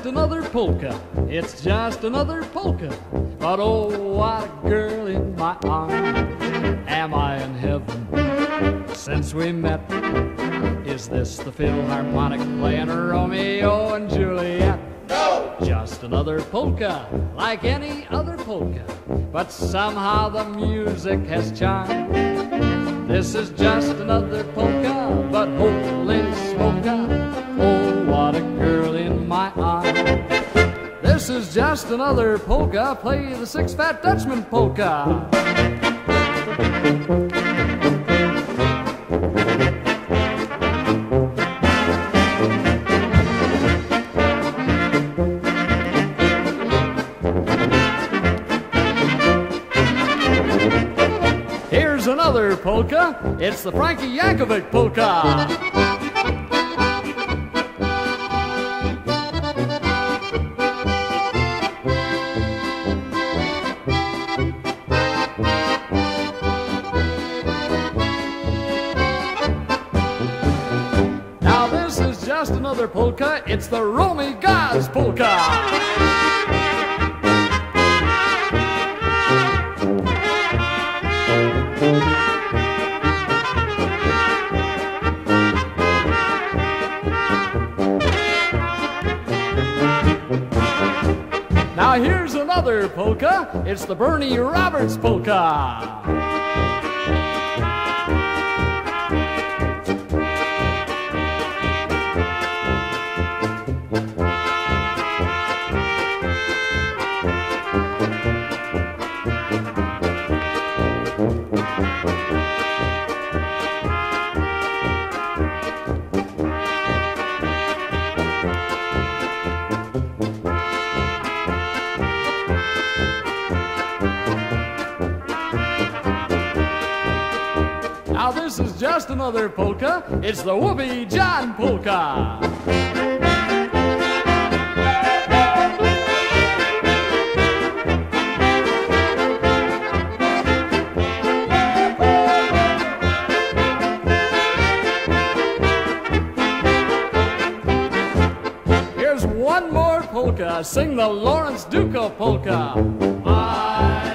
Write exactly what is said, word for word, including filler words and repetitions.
another polka. It's just another polka. But oh, what a girl in my arms. Am I in heaven since we met? Is this the Philharmonic playing Romeo and Juliet? No! Just another polka, like any other polka. But somehow the music has charm. This is just another polka, but holy smoke-a, oh, what a girl in my arms. This is just another polka, play the Six Fat Dutchman polka. Here's another polka, it's the Frankie Yankovic polka. Now this is just another polka, it's the Romy Gaz polka. Now here's another polka, it's the Bernie Roberts polka. Now this is just another polka, it's the Whoopee John polka. Here's one more polka, sing the Lawrence Duchow polka. I